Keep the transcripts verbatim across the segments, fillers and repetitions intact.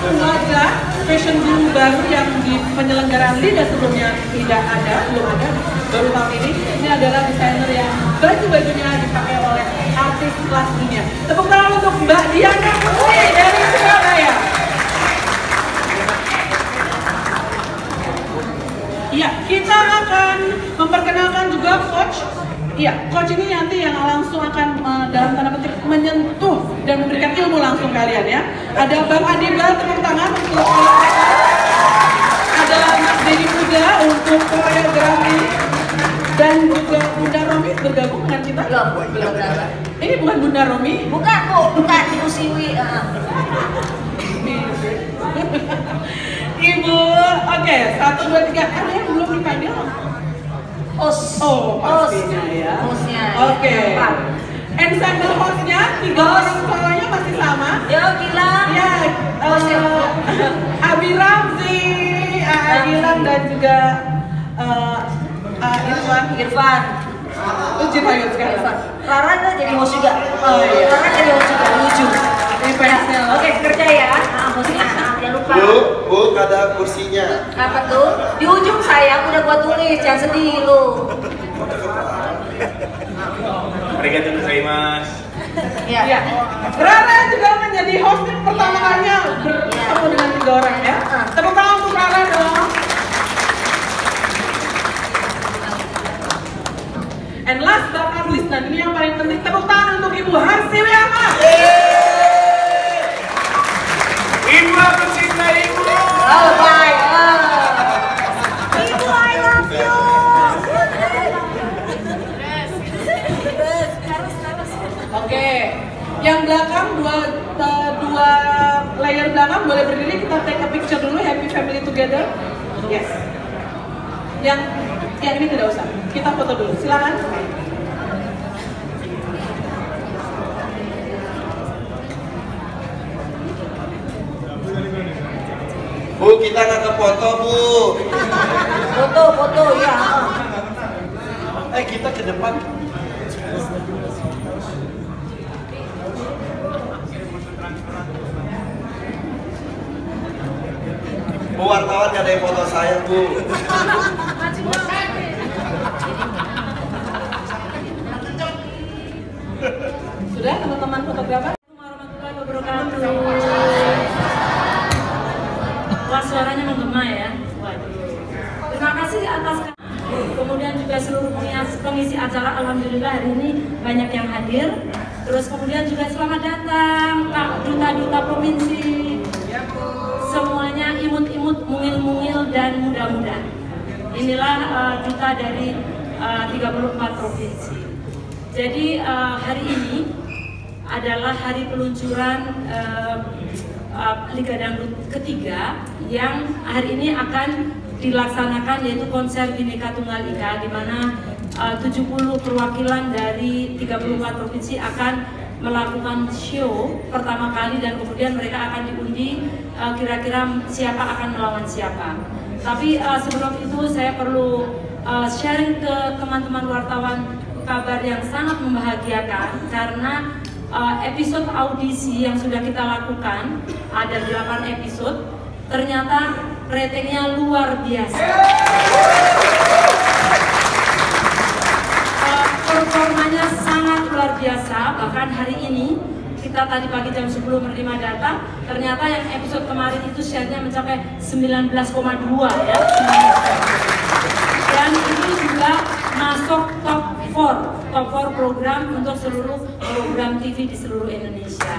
wajah fashion guru baru yang di penyelenggaraan Liga sebelumnya tidak ada, belum ada, baru tahun ini. Ini adalah desainer yang baju-bajunya dipakai oleh artis kelas dunia. Tepuk tangan untuk Mbak Diana Putri dari Surabaya. Iya, kita akan memperkenalkan juga coach. Iya, coach ini nanti yang langsung akan uh, dalam tanda petik menyentuh dan memberikan ilmu langsung kalian ya. Ada Bang Adibal, tepuk tangan untuk ada Mas Dedi juga untuk koreografi dan juga Bunda Romi bergabung dengan kita. Belum, belum ada. Ini bukan Bunda Romi? Bukan Bu, bukan Ibu Siwi. Uh. Ibu, oke, okay, satu dua tiga. Ada yang belum dipanggil? Os. Oh, pastinya ya. Hostnya. Oke. Okay. Ensemble hostnya tiga orang cowoknya masih sama. Yo gila. Ya. Uh, Abi Ramzi, Agilang dan juga uh, uh, Irfan. Irfan. Uji payung sekarang. Irfan. Rara tuh jadi host juga. Oh iya. Rara jadi host juga. Lucu. Personal. Oke, kerja ya. Nah, hostnya. Jangan lupa. Bu, Bu, ada kursinya. Apa tuh? Di ujung sayang udah gua tulis, jangan sedih lu. Arigatou gozaimasu. Iya. Ya. Rara juga menjadi host pertama kalinya bertemu dengan tiga orang ya. Tepuk tangan untuk Rara dong. And last but not least, dan ini yang paling penting, tepuk tangan untuk Ibu Harsiwi Ahmad. Ibu aku cinta ibu. Oh, bye. Ibu, I love you. Oke, yang belakang dua uh, dua layer belakang boleh berdiri, kita take a picture dulu, happy family together. Yes. Yang yang ini tidak usah, kita foto dulu. Silakan. Bu, kita nggak ke foto, Bu. Foto, foto, ya. Eh, kita ke depan. Bu, wartawan nggak ada yang foto saya, Bu. Sudah teman-teman fotografer? Warahmatullahi wabarakatuh. Wah, suaranya menggema ya. Waduh. Terima kasih atas kemudian juga seluruh pengisi acara. Alhamdulillah hari ini banyak yang hadir. Terus kemudian juga selamat datang Pak Duta-Duta Provinsi. Semuanya imut-imut, mungil-mungil dan muda-muda. Inilah uh, duta dari uh, tiga puluh empat provinsi. Jadi uh, hari ini adalah hari peluncuran uh, uh, Liga Dangdut ketiga yang hari ini akan dilaksanakan, yaitu konser Bhinneka Tunggal Ika, di mana uh, tujuh puluh perwakilan dari tiga puluh empat provinsi akan melakukan show pertama kali, dan kemudian mereka akan diundi kira-kira uh, siapa akan melawan siapa. Tapi uh, sebelum itu saya perlu uh, sharing ke teman-teman wartawan kabar yang sangat membahagiakan, karena uh, episode audisi yang sudah kita lakukan ada delapan episode, ternyata ratingnya luar biasa. Uh, performanya sangat luar biasa. Bahkan hari ini kita tadi pagi jam sepuluh menerima data, ternyata yang episode kemarin itu share-nya mencapai sembilan belas koma dua ya. Dan itu juga masuk top empat, top empat program untuk seluruh program T V di seluruh Indonesia.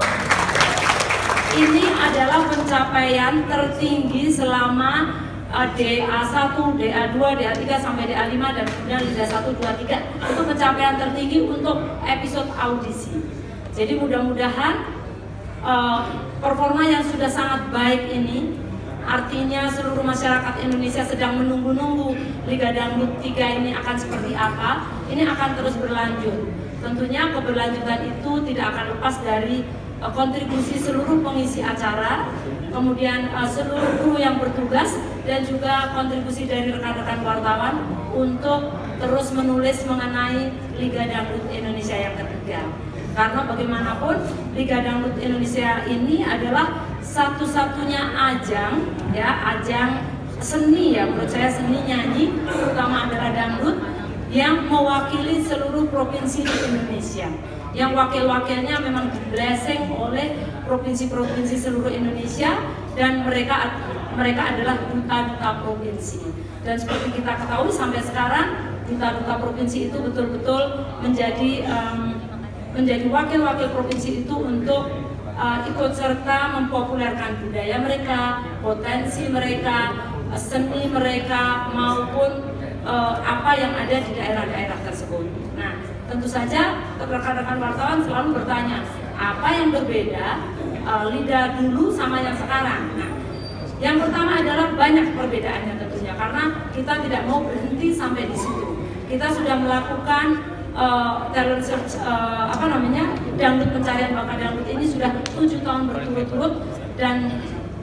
Ini adalah pencapaian tertinggi selama uh, D A satu, D A dua, D A tiga sampai D A lima, dan kemudian Liga satu, dua, tiga. Itu pencapaian tertinggi untuk episode audisi. Jadi mudah-mudahan uh, performa yang sudah sangat baik ini, artinya seluruh masyarakat Indonesia sedang menunggu-nunggu Liga Dangdut tiga ini akan seperti apa. Ini akan terus berlanjut. Tentunya keberlanjutan itu tidak akan lepas dari uh, kontribusi seluruh pengisi acara, kemudian uh, seluruh kru yang bertugas, dan juga kontribusi dari rekan-rekan wartawan untuk terus menulis mengenai Liga Dangdut Indonesia yang ketiga. Karena bagaimanapun Liga Dangdut Indonesia ini adalah satu-satunya ajang, ya ajang seni ya menurut saya, seni nyanyi, terutama adalah dangdut yang mewakili seluruh provinsi di Indonesia. Yang wakil-wakilnya memang di-blessing oleh provinsi-provinsi seluruh Indonesia, dan mereka mereka adalah duta-duta provinsi. Dan seperti kita ketahui sampai sekarang duta-duta provinsi itu betul-betul menjadi um, menjadi wakil-wakil provinsi itu untuk uh, ikut serta mempopulerkan budaya mereka, potensi mereka, seni mereka, maupun uh, apa yang ada di daerah-daerah tersebut. Nah, tentu saja rekan-rekan wartawan selalu bertanya, apa yang berbeda uh, LIDA dulu sama yang sekarang? Nah, yang pertama adalah banyak perbedaannya tentunya, karena kita tidak mau berhenti sampai di situ. Kita sudah melakukan uh, talent search, uh, apa namanya, dangdut pencarian bakat dangdut ini sudah tujuh tahun berturut-turut, dan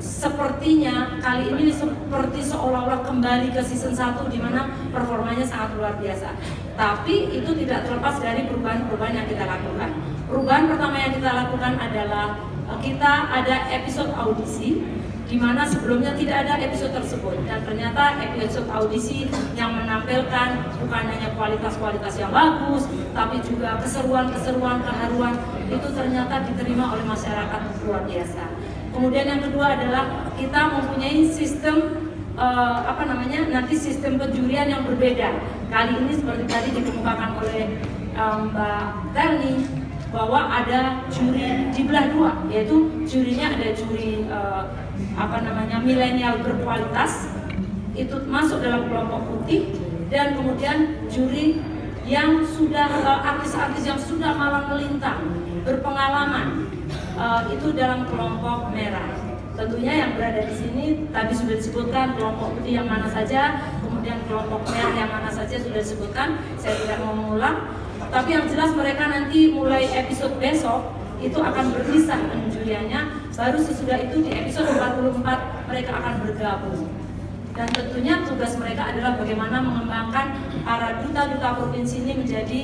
sepertinya kali ini seperti seolah-olah kembali ke season satu di mana performanya sangat luar biasa. Tapi itu tidak terlepas dari perubahan-perubahan yang kita lakukan. Perubahan pertama yang kita lakukan adalah kita ada episode audisi, di mana sebelumnya tidak ada episode tersebut, dan ternyata episode audisi yang menampilkan bukan hanya kualitas-kualitas yang bagus, tapi juga keseruan-keseruan, keharuan, itu ternyata diterima oleh masyarakat luar biasa. Kemudian yang kedua adalah kita mempunyai sistem uh, apa namanya nanti sistem penjurian yang berbeda. Kali ini seperti tadi dikemukakan oleh um, Mbak Telni, bahwa ada juri di belah dua, yaitu jurinya ada juri uh, apa namanya milenial berkualitas, itu masuk dalam kelompok putih, dan kemudian juri yang sudah artis-artis uh, yang sudah malang melintang, berpengalaman, uh, itu dalam kelompok merah. Tentunya yang berada di sini tadi sudah disebutkan kelompok putih yang mana saja, kemudian kelompok merah yang mana saja sudah disebutkan, saya tidak mau mengulang. Tapi yang jelas mereka nanti mulai episode besok itu akan berpisah penjuriannya. Baru sesudah itu di episode empat puluh empat mereka akan bergabung. Dan tentunya tugas mereka adalah bagaimana mengembangkan para duta-duta provinsi ini menjadi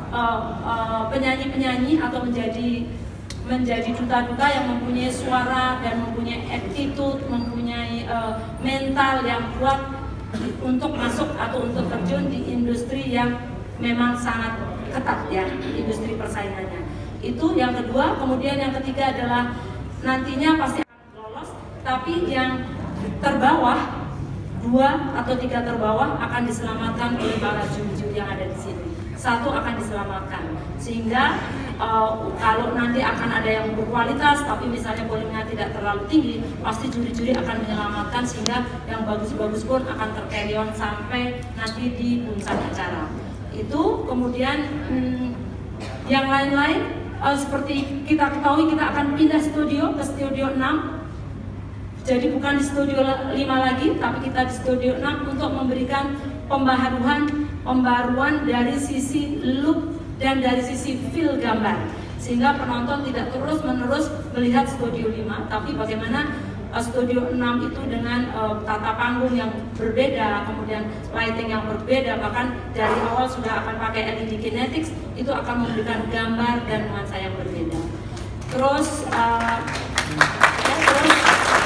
penyanyi-penyanyi uh, uh, atau menjadi menjadi duta-duta yang mempunyai suara dan mempunyai attitude, mempunyai uh, mental yang kuat untuk masuk atau untuk terjun di industri yang memang sangat ketat ya, industri persaingannya. Itu yang kedua. Kemudian yang ketiga adalah nantinya pasti akan lolos, tapi yang terbawah, dua atau tiga terbawah akan diselamatkan oleh para juri-juri yang ada di sini. Satu akan diselamatkan, sehingga uh, kalau nanti akan ada yang berkualitas tapi misalnya volumenya tidak terlalu tinggi, pasti juri-juri akan menyelamatkan, sehingga yang bagus-bagus pun akan ter-carry on sampai nanti di puncak acara. Itu kemudian hmm, yang lain-lain uh, seperti kita ketahui kita akan pindah studio ke studio enam, jadi bukan di studio lima lagi, tapi kita di studio enam untuk memberikan pembaharuan pembaruan dari sisi look dan dari sisi feel gambar, sehingga penonton tidak terus menerus melihat studio lima, tapi bagaimana Studio enam itu dengan uh, tata panggung yang berbeda, kemudian lighting yang berbeda, bahkan dari awal sudah akan pakai L E D kinetics, itu akan memberikan gambar dan nuansa yang berbeda. Terus, uh, ya, terus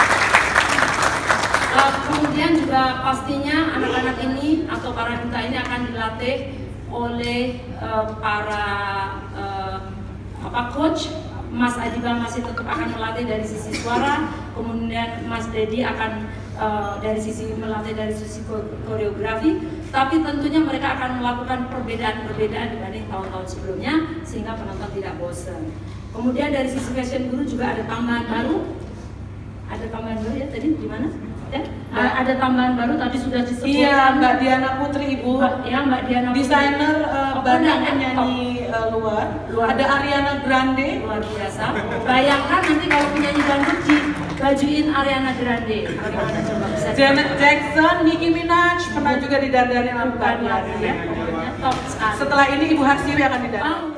uh, kemudian juga pastinya anak-anak ini atau para duta ini akan dilatih oleh uh, para uh, apa coach. Mas Adiba masih tetap akan melatih dari sisi suara, kemudian Mas Dedi akan uh, dari sisi melatih dari sisi koreografi, tapi tentunya mereka akan melakukan perbedaan-perbedaan dibanding tahun-tahun sebelumnya sehingga penonton tidak bosan. Kemudian dari sisi fashion guru juga ada tambahan baru, ada tambahan baru ya tadi di mana? Ya, ada tambahan baru tadi sudah disebut. Iya, Mbak Diana Putri, Ibu. Mbak, ya, Mbak Diana Putri. Desainer uh, banyak penyanyi uh, luar. luar. Ada Ariana Grande. Luar biasa. Bayangkan nanti kalau penyanyi dangdut dibajuin Ariana Grande. Bagaimana coba bisa? Janet Jackson, Nicki Minaj pernah juga didandanin bukan lagi ya. Top sekali. Setelah ini Ibu Harsiri akan didandanin.